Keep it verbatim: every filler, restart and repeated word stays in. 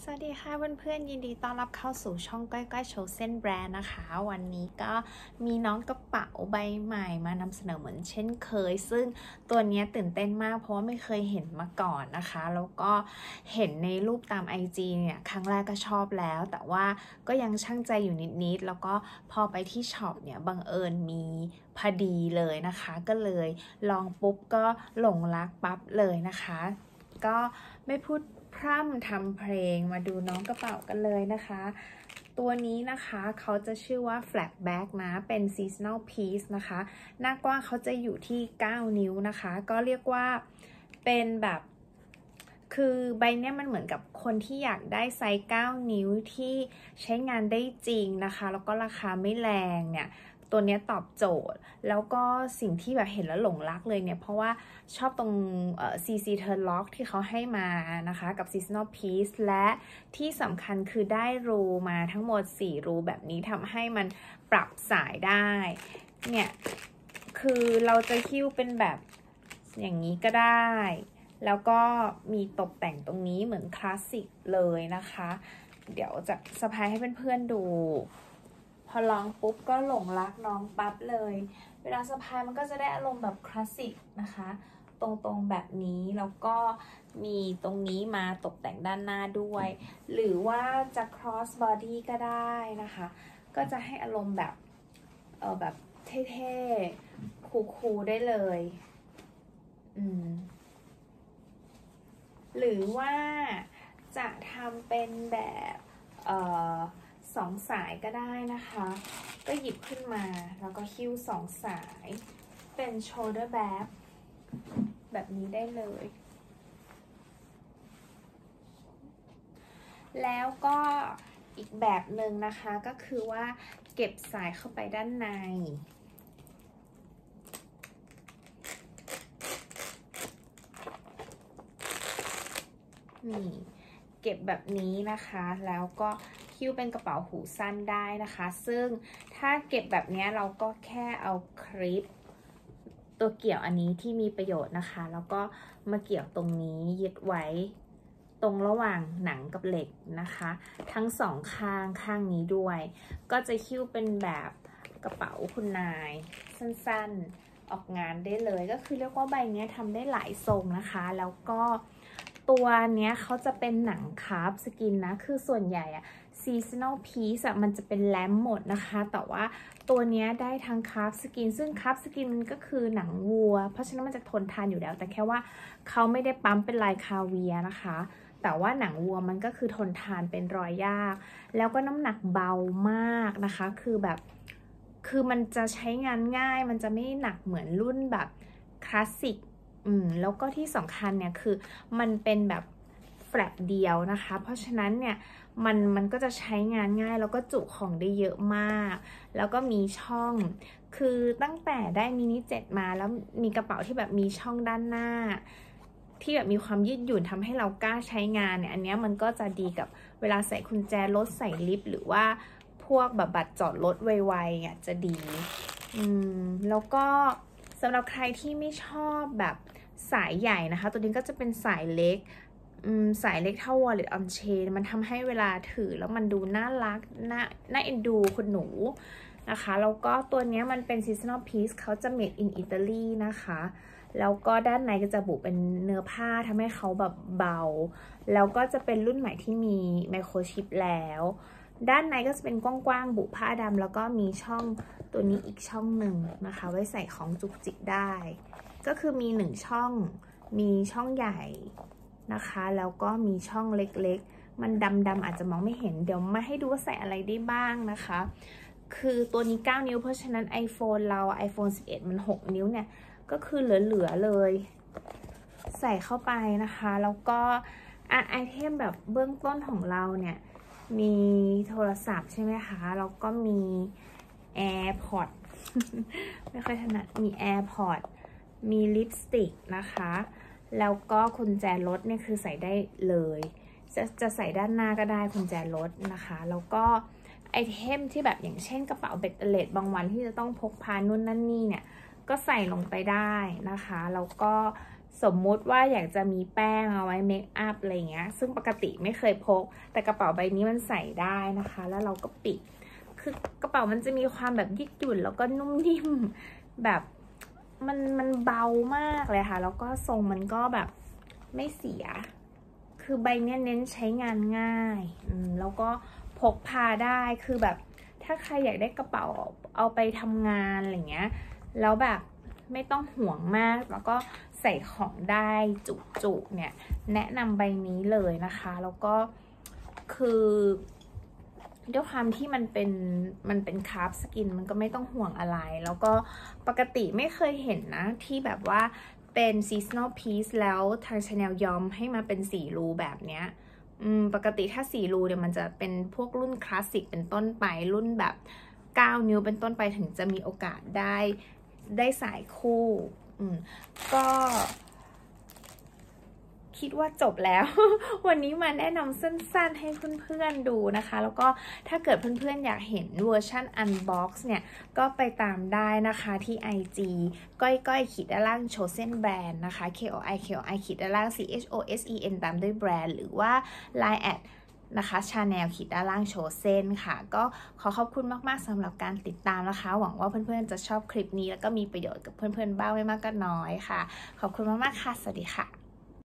สวัสดีค่ะเพื่อนๆยินดีต้อนรับเข้าสู่ช่องก้อยก้อยโชว์เส้นแบรนด์นะคะวันนี้ก็มีน้องกระเป๋าใบใหม่มานำเสนอเหมือนเช่นเคยซึ่งตัวนี้ตื่นเต้นมากเพราะว่าไม่เคยเห็นมาก่อนนะคะแล้วก็เห็นในรูปตาม ไอ จี เนี่ยครั้งแรกก็ชอบแล้วแต่ว่าก็ยังชั่งใจอยู่นิดๆแล้วก็พอไปที่ช็อปเนี่ยบังเอิญมีพอดีเลยนะคะก็เลยลองปุ๊บก็หลงรักปั๊บเลยนะคะก็ไม่พูดพร่ำทำเพลงมาดูน้องกระเป๋ากันเลยนะคะตัวนี้นะคะเขาจะชื่อว่า flat bag นะเป็น seasonal piece นะคะหน้ากว้างเขาจะอยู่ที่เก้านิ้วนะคะก็เรียกว่าเป็นแบบคือใบเนี้ยมันเหมือนกับคนที่อยากได้ไซส์เก้านิ้วที่ใช้งานได้จริงนะคะแล้วก็ราคาไม่แรงเนี่ยตัวนี้ตอบโจทย์แล้วก็สิ่งที่แบบเห็นแล้วหลงรักเลยเนี่ยเพราะว่าชอบตรง ซี ซี Turn Lock ที่เขาให้มานะคะกับ Seasonal Piece และที่สำคัญคือได้รูมาทั้งหมดสี่รูแบบนี้ทำให้มันปรับสายได้เนี่ยคือเราจะหิ้วเป็นแบบอย่างนี้ก็ได้แล้วก็มีตกแต่งตรงนี้เหมือนคลาสสิกเลยนะคะเดี๋ยวจะสะพายให้เพื่อนๆดูพอลองปุ๊บก็หลงรักน้องปั๊บเลยเวลาสะพายมันก็จะได้อารมณ์แบบคลาสสิกนะคะตรงๆแบบนี้แล้วก็มีตรงนี้มาตกแต่งด้านหน้าด้วยหรือว่าจะ cross body ก็ได้นะคะก็จะให้อารมณ์แบบเออแบบเท่ๆคูลๆได้เลยอืมหรือว่าจะทำเป็นแบบเอ่อสองสายก็ได้นะคะก็หยิบขึ้นมาแล้วก็หิ้วสองสายเป็น shoulder bag แบบนี้ได้เลยแล้วก็อีกแบบหนึ่งนะคะก็คือว่าเก็บสายเข้าไปด้านในนี่เก็บแบบนี้นะคะแล้วก็หิ้วเป็นกระเป๋าหูสั้นได้นะคะซึ่งถ้าเก็บแบบนี้เราก็แค่เอาคลิปตัวเกี่ยวอันนี้ที่มีประโยชน์นะคะแล้วก็มาเกี่ยวตรงนี้ยึดไว้ตรงระหว่างหนังกับเหล็กนะคะทั้งสองข้างข้างนี้ด้วยก็จะหิ้วเป็นแบบกระเป๋าคุณนายสั้นๆออกงานได้เลยก็คือเรียกว่าใบนี้ทำได้หลายทรงนะคะแล้วก็ตัวเนี้ยเขาจะเป็นหนังคาร์บสกินนะคือส่วนใหญ่อะ seasonal piece อะมันจะเป็นแลมหมดนะคะแต่ว่าตัวเนี้ยได้ทั้งคาร์บสกินซึ่งคาร์บสกินมันก็คือหนังวัวเพราะฉะนั้นมันจะทนทานอยู่แล้วแต่แค่ว่าเขาไม่ได้ปั๊มเป็นลายคาเวียนะคะแต่ว่าหนังวัวมันก็คือทนทานเป็นรอยยากแล้วก็น้ำหนักเบามากนะคะคือแบบคือมันจะใช้งานง่ายมันจะไม่หนักเหมือนรุ่นแบบคลาสสิกอืมแล้วก็ที่สำคัญเนี่ยคือมันเป็นแบบแฟลตเดียวนะคะเพราะฉะนั้นเนี่ยมันมันก็จะใช้งานง่ายแล้วก็จุของได้เยอะมากแล้วก็มีช่องคือตั้งแต่ได้มินิเจ็ดมาแล้วมีกระเป๋าที่แบบมีช่องด้านหน้าที่แบบมีความยืดหยุ่นทำให้เรากล้าใช้งานเนี่ยอันนี้มันก็จะดีกับเวลาใส่กุญแจรถใส่ลิฟต์หรือว่าพวกแบบบัตรจอดรถไวๆอ่ะจะดีอืมแล้วก็สำหรับใครที่ไม่ชอบแบบสายใหญ่นะคะตัวนี้ก็จะเป็นสายเล็กสายเล็กเท่า wallet on chain มันทำให้เวลาถือแล้วมันดูน่ารักน่าน่าเอ็นดูคุณหนูนะคะแล้วก็ตัวนี้มันเป็น seasonal piece เขาจะ made in Italy นะคะแล้วก็ด้านในก็จะบุเป็นเนื้อผ้าทำให้เขาแบบเบาแล้วก็จะเป็นรุ่นใหม่ที่มีไมโครชิปแล้วด้านในก็จะเป็นกว้างๆบุผ้าดำแล้วก็มีช่องตัวนี้อีกช่องหนึ่งนะคะไว้ใส่ของจุกจิกได้ก็คือมีหนึ่งช่องมีช่องใหญ่นะคะแล้วก็มีช่องเล็กๆมันดำๆอาจจะมองไม่เห็นเดี๋ยวมาให้ดูว่าใส่อะไรได้บ้างนะคะคือตัวนี้เก้านิ้วเพราะฉะนั้น iPhone เรา iPhone สิบเอ็ดมันหกนิ้วเนี่ยก็คือเหลือๆเลยใส่เข้าไปนะคะแล้วก็ไอเทมแบบเบื้องต้นของเราเนี่ยมีโทรศัพท์ใช่ไหมคะแล้วก็มี AirPod ไม่ค่อยถนัดมี AirPod มีลิปสติกนะคะแล้วก็กุญแจรถเนี่ยคือใส่ได้เลยจะจะใส่ด้านหน้าก็ได้กุญแจรถนะคะแล้วก็ไอเทมที่แบบอย่างเช่นกระเป๋าเบ็ดเตล็ดบางวันที่จะต้องพกพานู่นนั่นนี่เนี่ยก็ใส่ลงไปได้นะคะแล้วก็สมมุติว่าอยากจะมีแป้งเอาไว้เมคอัพอะไรเงี้ยซึ่งปกติไม่เคยพกแต่กระเป๋าใบนี้มันใส่ได้นะคะแล้วเราก็ปิดคือกระเป๋ามันจะมีความแบบยืดหยุ่นแล้วก็นุ่มนิ่มแบบมันมันเบามากเลยค่ะแล้วก็ทรงมันก็แบบไม่เสียคือใบเนี้ยเน้นใช้งานง่ายอืมแล้วก็พกพาได้คือแบบถ้าใครอยากได้กระเป๋าเอาไปทำงานอะไรเงี้ยแล้วแบบไม่ต้องห่วงมากแล้วก็ใส่ของได้จุกๆเนี่ยแนะนำใบนี้เลยนะคะแล้วก็คือด้วยความที่มันเป็นมันเป็นคราฟสกินมันก็ไม่ต้องห่วงอะไรแล้วก็ปกติไม่เคยเห็นนะที่แบบว่าเป็น seasonal piece แล้วทาง Chanel ยอมให้มาเป็นสี่รูแบบเนี้ยอืมปกติถ้าสี่รูเนี่ยมันจะเป็นพวกรุ่นคลาสสิกเป็นต้นไปรุ่นแบบเก้านิ้วเป็นต้นไปถึงจะมีโอกาสได้ได้สายคู่อืมก็คิดว่าจบแล้ว วันนี้มาแนะนำสั้นๆให้เพื่อนๆดูนะคะแล้วก็ถ้าเกิดเพื่อนๆอยากเห็นเวอร์ชัน Unbox เนี่ยก็ไปตามได้นะคะที่ ไอ จี ก้อยก้อยขีดด้านล่าง Chosen Brand นะคะ K O I K O I ขีดด้านล่าง C H O S E N ตามด้วยแบรนด์หรือว่า ไลน์ แอดนะคะ Chanel ขีดด้านล่างโชเซนค่ะก็ขอขอบคุณมากๆสำหรับการติดตามนะคะหวังว่าเพื่อนๆจะชอบคลิปนี้แล้วก็มีประโยชน์กับเพื่อนๆบ้างไม่มากก็น้อยค่ะขอบคุณมากๆค่ะสวัสดีค่ะ